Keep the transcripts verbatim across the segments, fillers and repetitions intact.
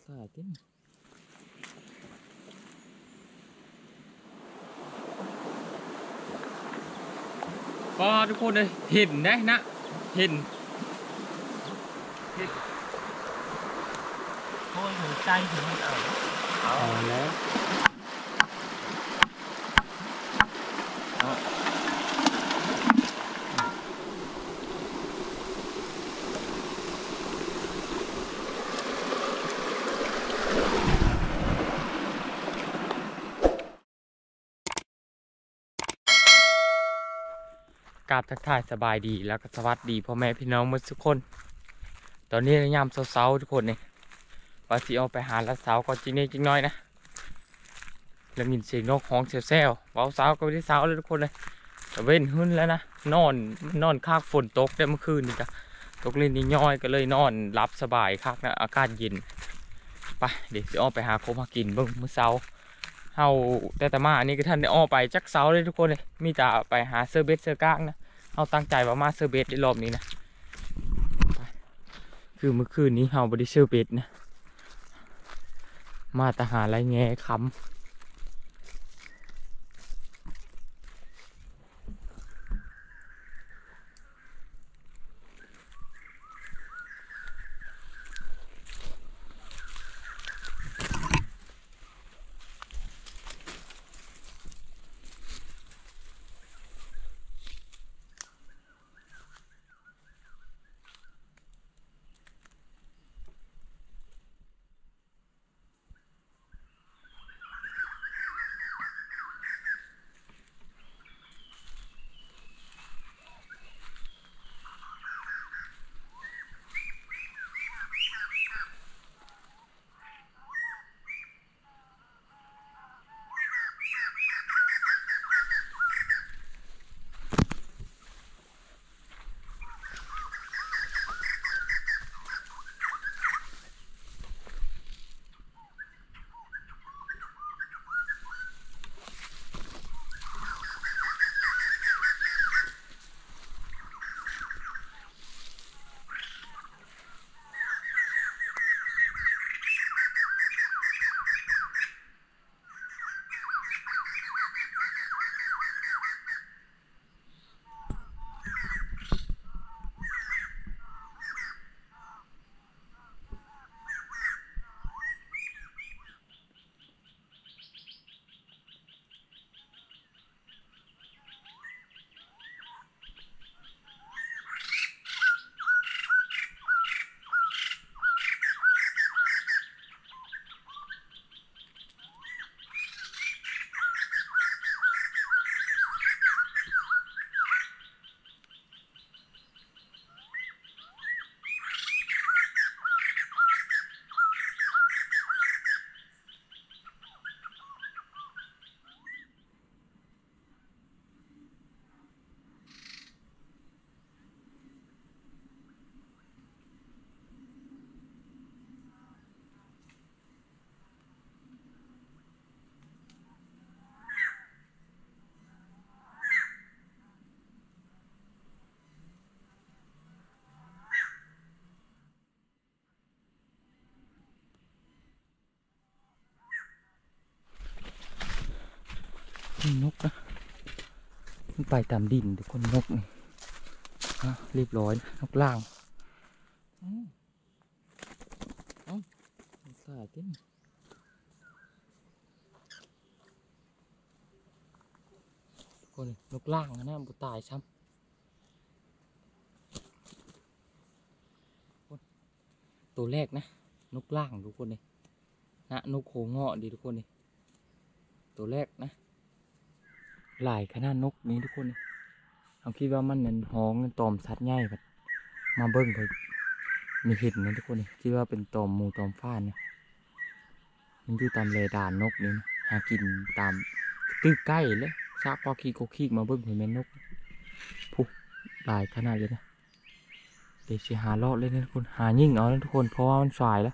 ขาดที่ก็ทุกคนเลยเห็นได้นะเห็นโอ้ยหัวใจถึงมันเอาเอาแล้วกราบทักทายสบายดีแล้วก็สวัสดีพ่อแม่พี่น้องทุกคนตอนนี้ยามเช้าๆทุกคนนี่ว่าสิเอาไปหาละสาวก็จริงนี่จริงน้อยนะแล้วมีเสียงนกฮ้องเซลๆว้าวสาวก็ไม่ได้สาวเลยทุกคนเลยแต่เว้นหึ่นแล้วนะนอนนอนคากฝนตกได้เมื่อคืนนี่จ้ะตกเล่นนี่ย่อยก็เลยนอนรับสบายคักนะอากาศเย็นไปเดี๋ยวจะออกไปหาโคมากินเบิ่งมื้อเช้าเฮาแต่แต่มาอันนี้ก็ท่านได้ออกไปจักเช้าเลยทุกคนเลยมีแต่ไปหาเซอร์เบสเซอร์ก้างนะเฮาตั้งใจว่ามาเซอร์เบสในรอบนี้นะคือเมื่อคืนนี้เฮาบ่ได้เซอร์เบสนะมาแต่หาไรแง่คำนกนะมันไปตามดินทุกคนนกนี่ฮะเรียบร้อยนกล่างเอ้าขาดที่ทุกคนนกล่างนะบุตายซ้ำตัวแรกนะนกล่างทุกคนเลยนะนกโขงเงาะดีทุกคนเลยตัวแรกนะหลายขนาดนกนี้ทุกคนเขาคิดว่ามันเป็นห้องตอมสัตว์ใหญ่แบบมาเบิ้งไปมีเห็นนะทุกคนคิดว่าเป็นตอมหมูตอมฟ้านนะมันอยู่ตามเลดานนกนี่นะหากินตามตื้อใกล้เลยซากพอขี้โกขี้มาเบิ้งเห็นแม่นกผู้หลายขนาดเลยนะเดี๋ยวจะหาเลาะเลยนะทุกคนหายิ่งเอาแล้วทุกคนเพราะว่ามันสายแล้ว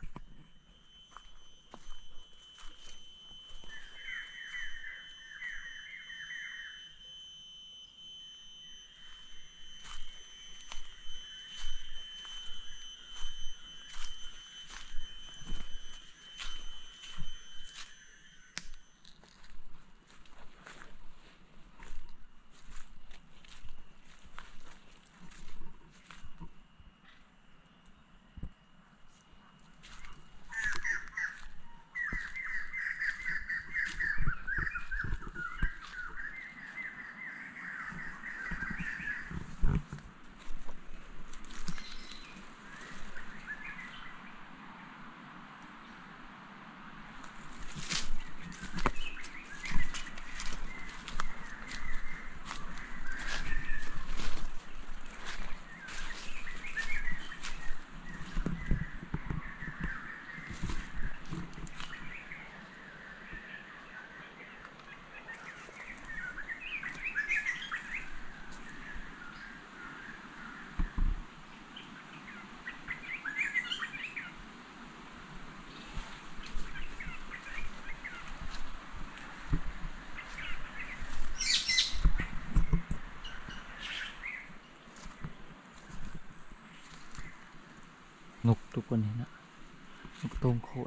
ทุกคนเห็นนะนกตรงโคน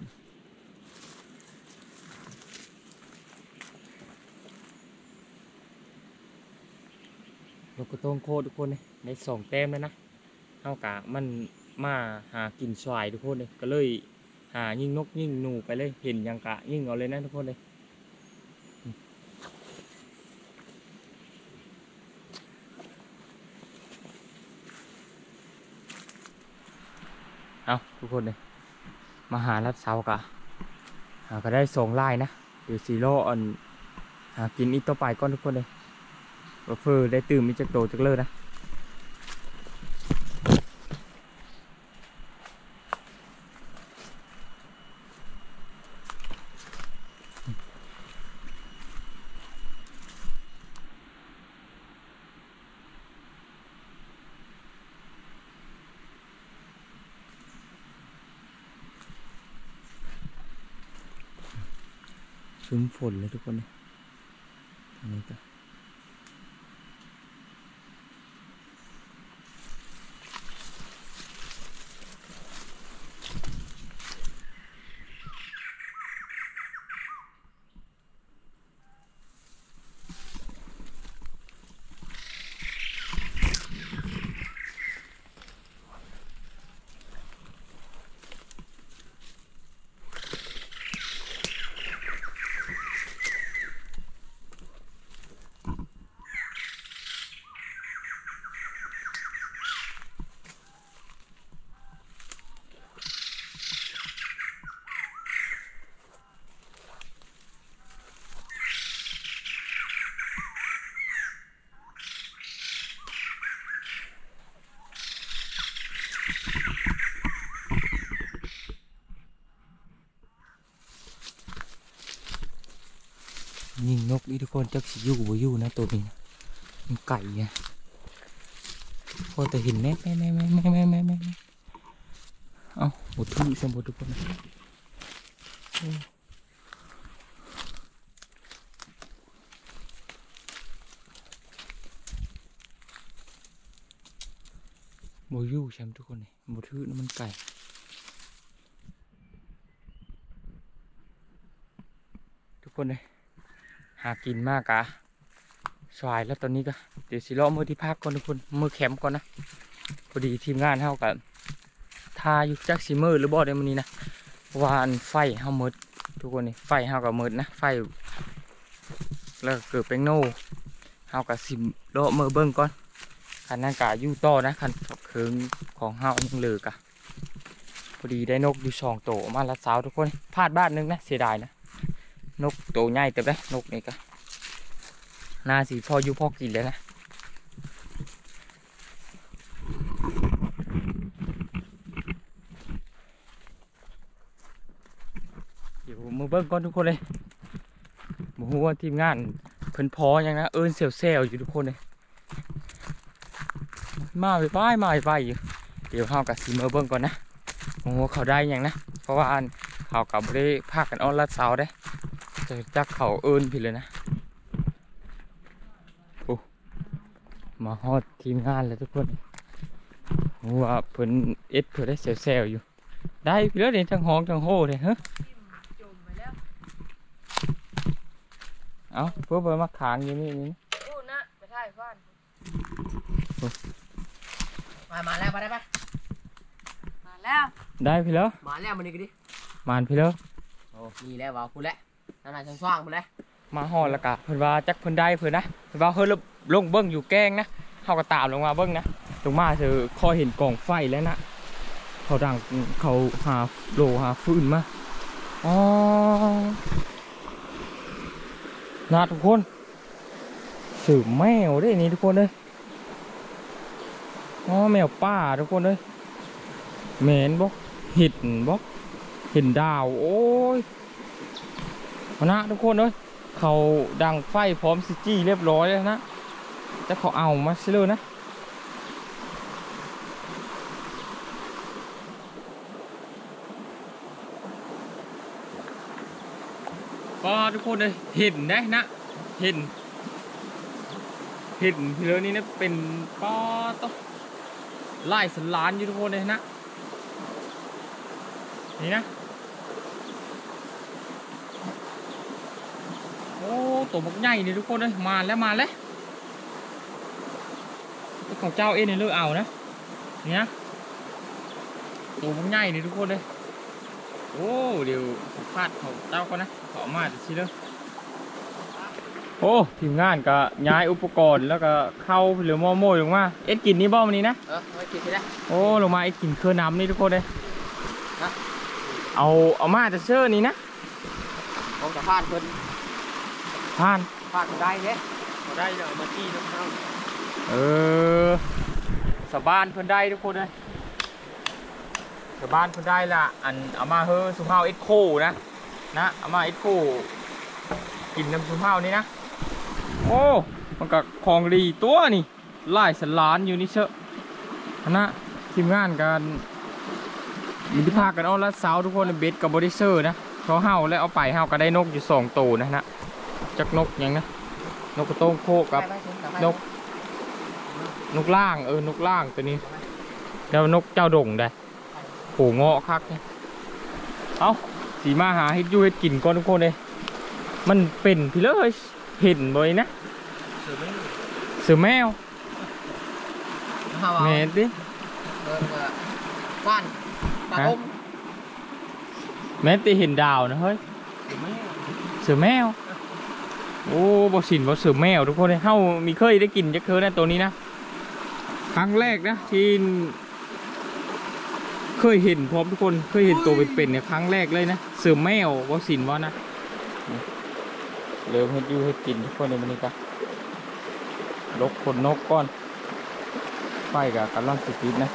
นกกระโตงโคตรทุกคนเลยในสองแต้มแล้วนะเท่ากับมันมาหากินสวายทุกคนเลยก็เลยหายิ่งนกยิ่งหนูไปเลยเห็นยังกะยิ่งเอาเลยนะทุกคนเลยเอาทุกคนเลยมาหาลัดเสากะหาก็ได้สองลายนะเดี๋ยวซีโร่อันหากินอีกต่อไปก่อนทุกคนเลยว่าเฟอร์ได้ตื่นมีจักโตจักเลิศนะซุ้มฝนเลยทุกคนเลยทางนี้ก็ยิงนกนี่ทุกคนจักสิอยู่บ่อยู่นะตัวนี้นะมันไก่ไงพอแต่เห็นแม่แม่แม่แม่แม่แม่แม่แม่เอ้าหมดที่สมบูรณ์ทุกคนนะบ่อยู่ใช่ไหมทุกคนเลยบ่ทื่อนะมันไก่ทุกคนเลยหากินมากอะสวายแล้วตอนนี้ก็เดี๋ยวสิเลาะมือที่พักก่อนทุกคนมือแคมป์ก่อนนะพอดีทีมงานเท่ากันทาอยู่จักซีเมอร์หรือบ่ได้มันนี้นะวานไฟเฮาหมดทุกคนนี่ไฟเฮากับหมดนะไฟแล้วเกิดเป็นโน่เฮากับสิเลาะมือเบิ้งก่อนคันนั้นกะยู่ต่อนะคันเคืองของเฮายังเหลือกะพอดีได้นกอยู่สองโตมาละสาวทุกคนพลาดบ้านนึงนะเสียดายนะนกโตใหญ่เต็มเลยนกนี่ก็น่าสิพออยู่พอกินเลยนะเดี๋ยวมือเบิ้งก่อนทุกคนเลยหมูว่าทีมงานเพิ่นพอยังนะเอิญเซลเซลอยู่ทุกคนเลยมาไปไปมาไปอยู่เดี๋ยวเขากับซีมือเบิ้งก่อนนะหมูเขาได้ยังนะเพราะว่าเขากับได้พากันอ้อนลัดเสาได้จะจักเขาเอิญผิดเลยนะโอ้มาฮอดทีมงานเลยทุกคนว่าเพิ่นเอ็ดเพิ่นได้เซลเซลอยู่ได้พี่แล้วเดี๋ยวจังห้องจังโห่เลยฮะเอาเพื่อไปมาขางอย่างนี้นี่ดูนะไปถ่ายฟันมามาแล้วมาได้ปะมาแล้วได้พี่แล้วมาแล้วมันนี่ก็ดิมานพี่แล้วโอ้มีแล้วว้าวคุณแล้วนั่นน่ะช่างสว่างคุณแล้วมาห่อแล้วกะเพิ่นว่าจักเพิ่นได้เพิ่นนะเพิ่นว่าเฮ้ยลงเบิ้งอยู่แกงนะเขาก็ตามลงมาเบิ้งนะลงมาเจอคอยเห็นกองไฟแล้วนะเขาดังเขาหาโลหาฟืนมาอ๋อน่าทุกคนสืบแมวได้นี่ทุกคนเลยอ๋อแมวป่าทุกคนเลยเหม็นบกเห็ดบกเห็นดาวโอ้ยนะทุกคนเลยเขาดังไฟพร้อมซิจี้เรียบร้อยแล้วนะแต่เขาเอามาซิเลยนะก็ทุกคนเลยเห็นได้นะเห็นเห็นทีเดียวนี้นะเป็นป้อต้องไล่สลานอยู่ทุกคนเลยนะนี่นะโอ้ตัวบักใหญ่นี่ทุกคนเลยมาแล้วมาแล้วของเจ้าเอ็นนี่เลือกเอานะเนี่ยตัวบักใหญ่นี่ทุกคนเลยโอ้เดี๋ยวพลาดของเจ้าก็นะขอมาจะชี้เลยโอ้ทีมงานก็ย้ายอุปกรณ์แล้วก็เข้าหรือมอโม่ลงมาเอ็ดกินนี่บ้ามันนี้นะเออไม่กินที่ได้โอ้ลงมาเอ็ดกินเครือน้ำนี่ทุกคนเลยนะเอาเอามาจะเชื่อนี่นะผมจะพาดเพิ่นผ่านพาดได้เด้พอได้เดี๋ยวมาจี้น้ำเข้าเออสบานเพิ่นได้ทุกคนเลยสบานเพิ่นได้ละอันเอามาเฮ้อสุภาพเอ็ดโคนะนะเอามาเอ็ดโคกินน้ำสุภาพนี่นะโอ้มันก็ของดีตัวนี่ไล่สลานอยู่นี่เชอะนะทีมงานกันมีที่พากันเอาละสาวทุกคนเบ็ดกับบริเซอร์นะเขาเห่าแล้วเอาไปเห่าก็ได้นกอยู่สองตัวนะนะจักนกยังนะนกกระโต้งโคกับนกนกล่างเออนกล่างตัวนี้แล้วนกเจ้าดงได้โหเงาะคักเนี่ยเอาสีมาหาเฮ็ดยูเฮ็ดกินก่อนทุกคนเลยมันเป็นพี่เลยเห็นบ่อยนะเสือแมวแม่ดิเออฟ้านตาอมแม่ติเห็นดาวนะเฮ้ยเสือแมวโอ้บ่สินบ่เสือแมวทุกคนเลยเฮามีเคยได้กินจักเทื่อนะตัวนี้นะครั้งแรกนะที่เคยเห็นพร้อมทุกคนเคยเห็นตัวเป็นๆเนี่ยครั้งแรกเลยนะเสือแมวบ่สินว่านะเริ่มเฮ็ดอยู่เฮ็ดกินทุกคนในวันนี้ก็ลกคนนกก้อนไฟกับกำลังสิติดนะ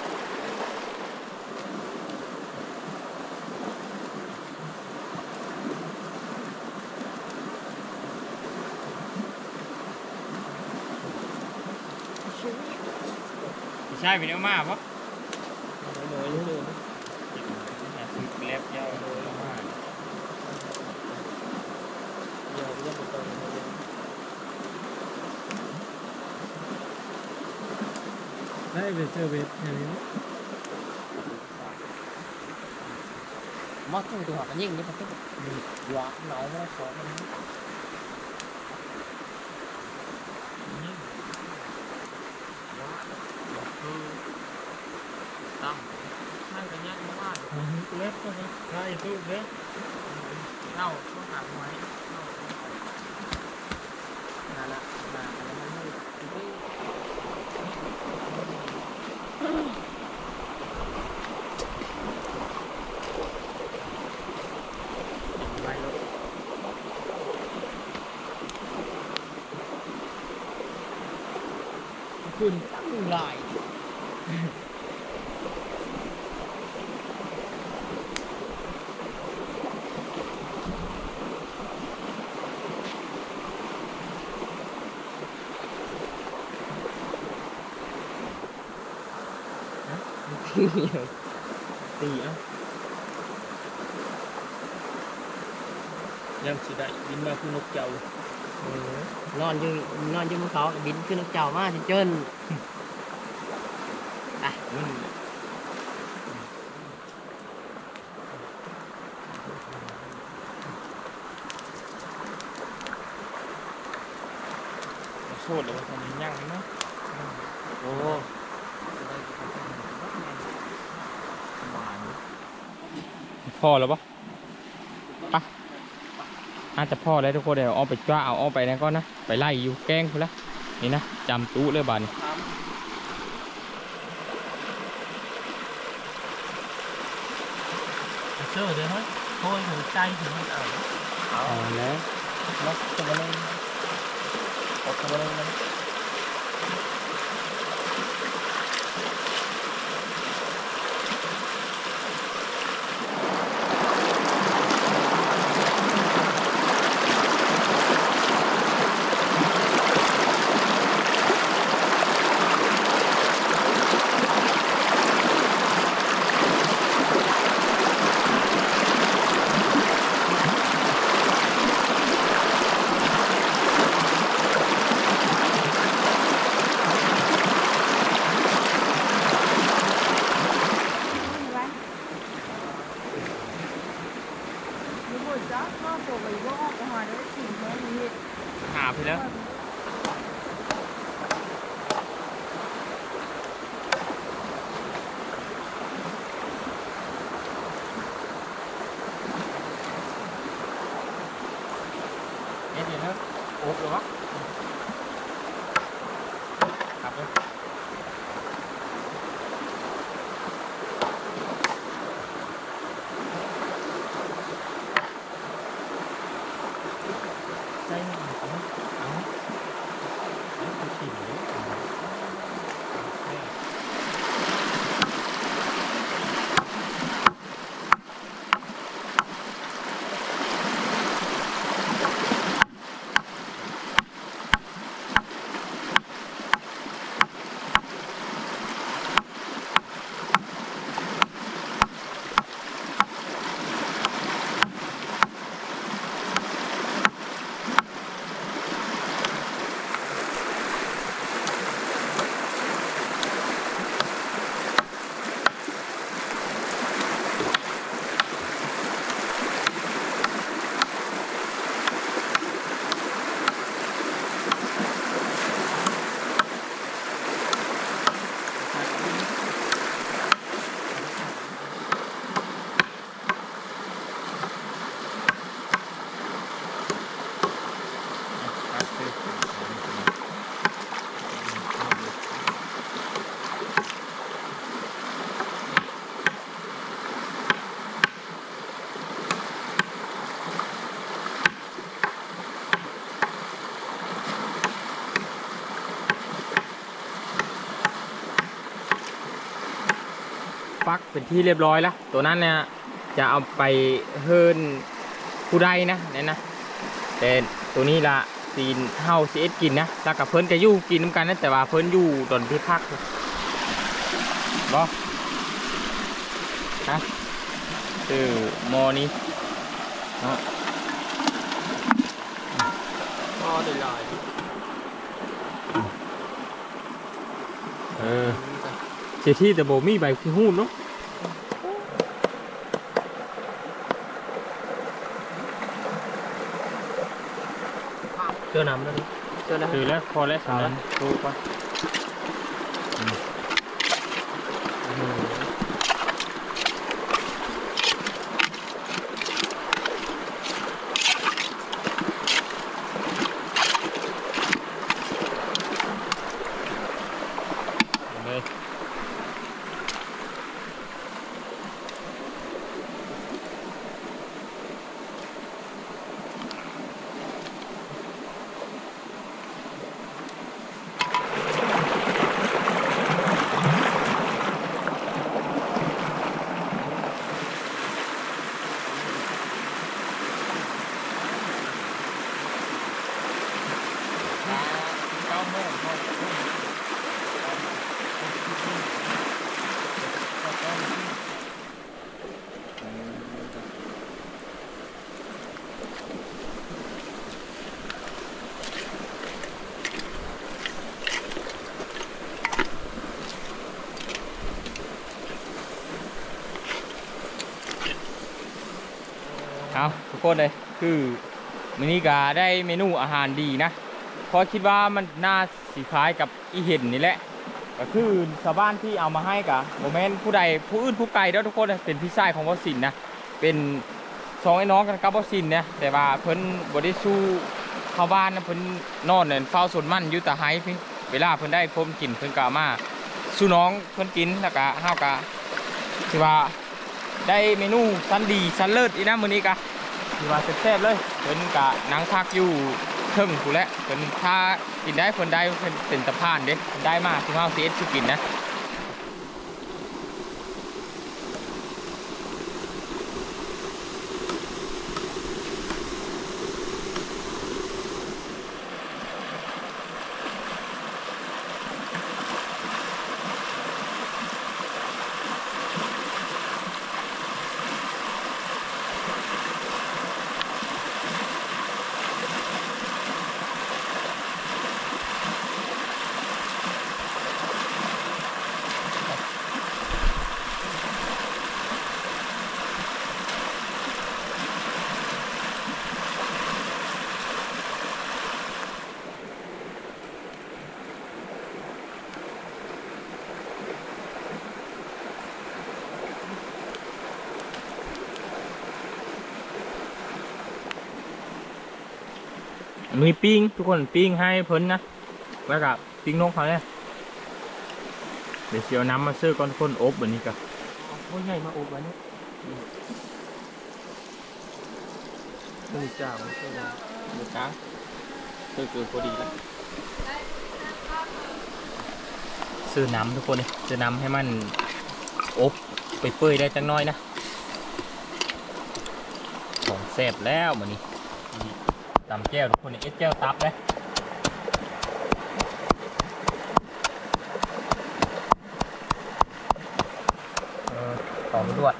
ใช่เป็นเอมาปะหน่อยๆเลยสึกเล็บยาวเลยมากยาวเรื่องต่อเลยได้เป็นเซอร์เวสอย่างนี้มอสตัวกันยิ่งนี่มันก็หวานหนาวแล้วขอมันตั้งนั่งกันยักมากเล็บก็นะใช่ตู้เล็บเล่าต้องหาไว้นั่นแหละนั่นแหละมันไม่คุณตั้งลายตีอ่ะยังสิได้บินมาคือนกเจ้านอนอยู่นอนอยู่บนเขาบินขึ้นนกเจ้ามาจนอ่ะมันโคตรเลยตอนนี้ยังเนาะโอ้พอแล้วปะปะอาจจะพอแล้วทุกคนเดี๋ยวเอาไปจ้าเอาเอาไปนะก็นะไปไล่อยู่แกงคนละนี่นะจำตู้เลยบานเชื่อเลยเฮ้ยโอยหัวใจถึงมันเอาเอาแล้วนักตัวนึงเอาตัวนึงนะยจ้าข้าวตัวไปว่าออกมาได้สิ่งแค่นี้หาไปแล้วเอ็ดเดี๋ยวนะโอ๊บเลยวะครับเลยใช่เอาเอาเอาไปกินเลยฟักเป็นที่เรียบร้อยแล้วตัวนั้นเนี่ยจะเอาไปเฮิร์นผู้ใดนะเนี่ยนะแต่ตัวนี้ละซีนเฮาซีเอสกินนะแล้วกับเพิ่นจะอยู่กินน้ำกันนะแต่ว่าเพิ่นอยู่ตอนที่พักบอฮะคือมอนี้เนาะมอได้ลอยเออเสียที่แต่โบมีใบขี้หูดเนาะเจอน้ำแล้วนี่เจอแล้วถือแล้วพอแล้วสาวแล้วดูก่อนเลยเอาทุกคนเลยคือมินิกาได้เมนูอาหารดีนะเพราะคิดว่ามันน่าสีคล้ายกับอีเห็นนี่แหละก็คือชาวบ้านที่เอามาให้กับโมเมนต์ผู้ใดผู้อื่นผู้ไกลแล้วทุกคนเป็นพี่ชายของวสินนะเป็นสองไอ้น้องกันกับวสินเนี่ยแต่ว่าเพิ่นบริสู้เข้าบ้านนะเพิ่นนอนเนี่ยเฝ้าสวนมันอยู่แต่ไฮพี่เวลาเพิ่นได้พมกินเพิ่นกะมาสู้น้องเพิ่นกินแล้วก็ห้าวกะที่ว่าได้เมนูชั้นดีชั้นเลิศอีนะมื้อนี้กะที่ว่าแซ่บๆเลยเพิ่นกะนั่งพักอยู่เทิงกูแล้วเพิ่นถ้ากินได้เพิ่นได้เพิ่นเป็นตะพานเด้ได้มาที่เฮาสิเอ็ดสิกินนะ เมีปิ้งทุกคนปิ้งให้เพิ่นนะแล้วก็ปิ้งนกเขาเนี่ยเดี๋ยวเสียวน้ำมาซื้อก้อนคนอบแบบนี้กับโอ้ยใหญ่มาอบไว้เนี่ยหนึ่งจ่าไม่ใช่นะเดือดจ้าเกิดเกิดพอดีแล้วซื้อน้ำทุกคนเลยซื้อน้ำให้มันอบไปเปื่อยได้จังน้อยนะของแซ่บแล้วเหมือนนี้ตำแก้วทุกคนเอ็ดแก้วตับเลยต่อมาด้วย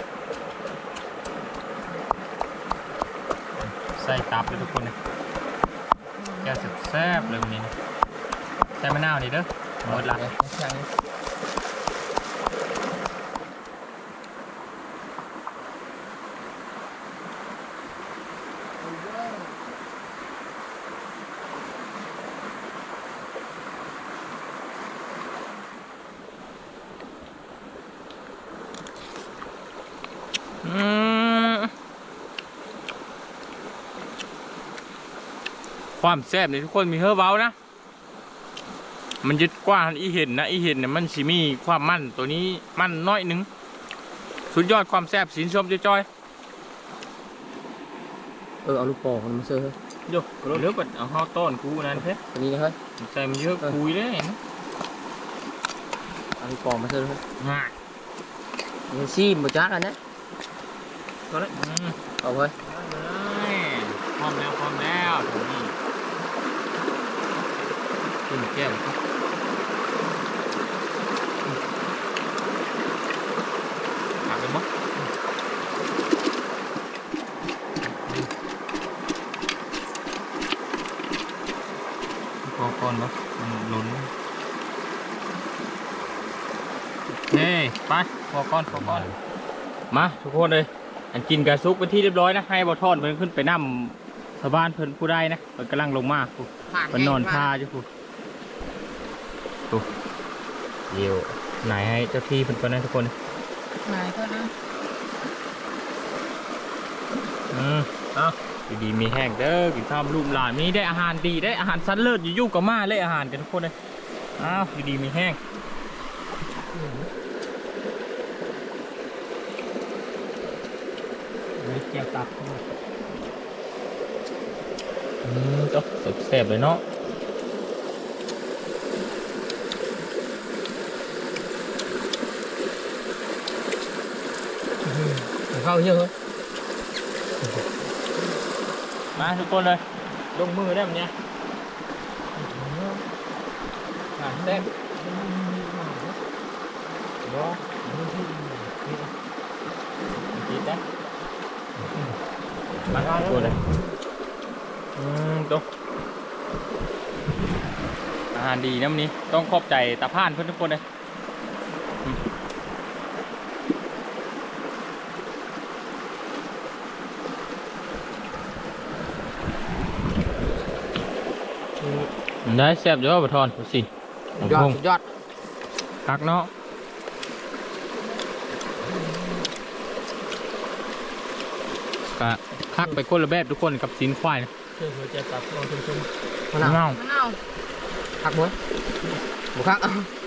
ใส่ตับเลยทุกคนนะแก้วแซ่บๆเลยวันนี้นะใส่มะนาวนี่เด้อหมดละอืมความแซ่บนี่ทุกคนมีเฮอร์เบลนะ มันยึดกว่าอีเห็นนะอีเห็นเนี่ยมันสิมีความมั่นตัวนี้มั่นน้อยหนึ่งสุดยอดความแซ่บสินชมจ้อยเออเอาลูกโป่งมันมาเซอร์ๆโย่เลือกก่อนเอาข้าวต้นกูนั่นเพ่ตัวนี้นะเฮ้ยใส่มันเยอะคุยเลยเอาลูกโป่งมาเซอร์เฮ้ยง่ายมันซีมบ่จักอันนะก็เลยเอาเฮ้ยพร้อมแล้วพร้อมแล้วถึงนี่ขึ้นแก้วครับหักไปมั้งพอก่อนมั้งมันหล่นเฮ้ยไปพอก่อนพอก่อนมาทุกคนเลยอันกินกระซุกเป็นที่เรียบร้อยนะให้บอทอนเพิ่นขึ้นไปนั่มชาวบ้านเพิ่นผู้ได้นะเพิ่นกำลังลงมาปุ๊เพิ่นนอนท่าจ้ะปุ๊ปุ๊เดี๋ยวไหนให้เจ้าที่เพิ่นก่อนนะทุกคนไหนก็นะอืมเอาดีๆมีแห้งเด้อกินข้าวลูกหลานมีได้อาหารดีได้อาหารชั้นเลิศอยู่ยุ่งกับมาเลยอาหารกันทุกคนเลยอ้าวดีๆมีแห้งเกี่ยวตับอืมจ๊อกแซ่บๆเลยเนาะเข้าเยอะเฮ้ยมาทุกคนเลยลงมือได้แบบเนี้ยงานแซ่บเนาะกินได้มาทุกคนเลยอืมตุ๊กอาหารดีนะวันนี้ต้องขอบใจตาพานเพื่อนทุกคนเลยได้แซ่บเยอะบะทอนดูสิยอดยอดคักเนาะกะคักไปคนละแบบทุกคนกับสินควายนะเชื่อจะตับลองชุ่มๆมะนาวมะนาวคักมั้ยบุคัก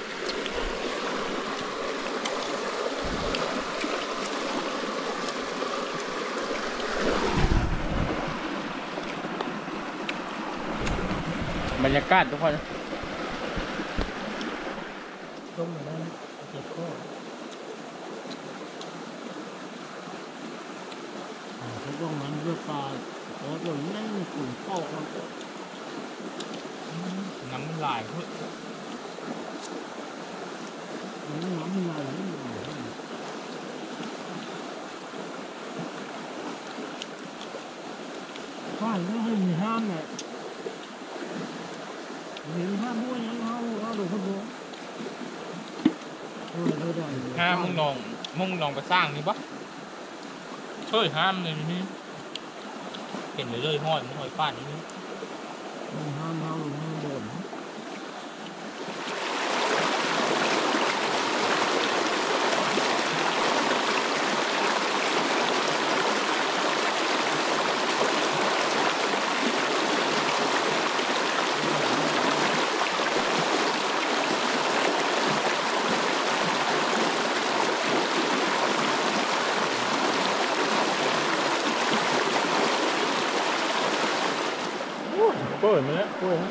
บรรยากาศทุกคนต้มมาได้เจ็บคอเขาต้องมันเลือดตาโอ้ยอย่างนี้มันขุ่นฟอกแล้วน้ำมันลายเพื่อน้ำมันไหลข้าวก็ให้มีห้ามเนี่ยมีห้ามด้วยยังเอาเอาดูคนดูห้ามมึงนองมึงนองไปสร้างนี่ปะเฮ้ยห้ามเลยนี่เห็นเลยเลยห้อยมันห้อยป้านนี่ห้ามเอาห้ามบ่นเปิดมาแล้วเปิด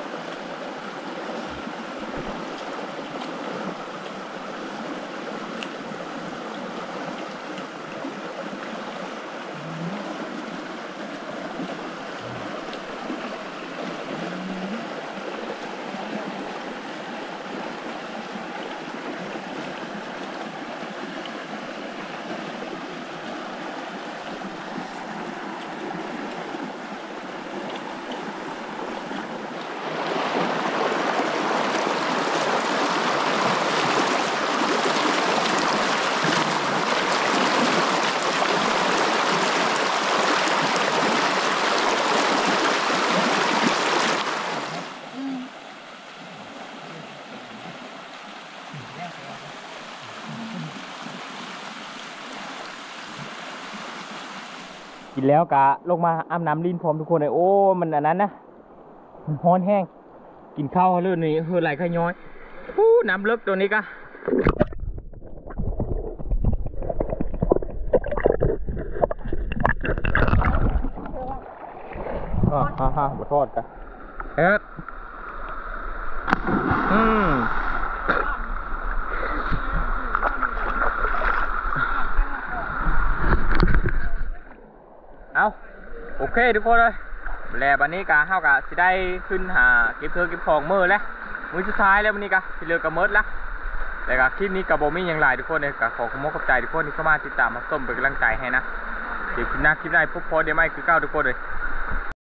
กินแล้วกะลงมาอาบน้ำลิ้นพร้อมทุกคนเลยโอ้มันอันนั้นนะมันฮ้อนแห้งกินข้าวเรื่องนี้เฮือไหลขย้อยอู้น้ำเลิกตัวนี้กะฮ่าฮ่าฮ่าบทอดกันเอ็ดอืมเอาโอเคทุกคนเลยแล้ววันนี้กะเฮากะสิได้ขึ้นหาเก็บเธอเก็บของมือแล้วมือสุดท้ายแล้ววันนี้กะสิเลือกกระเมิดแล้วแต่กะคลิปนี้กะโบมี่ยังหลายทุกคนเลยกะขอขอบคุณขอบใจทุกคนที่เข้ามาติดตามมาส้มเป็นกำลังใจให้นะเดี๋ยวคลิปหน้าคลิปหน้าพบพอเดี๋ยวไม่คือเก้าทุกคนเลย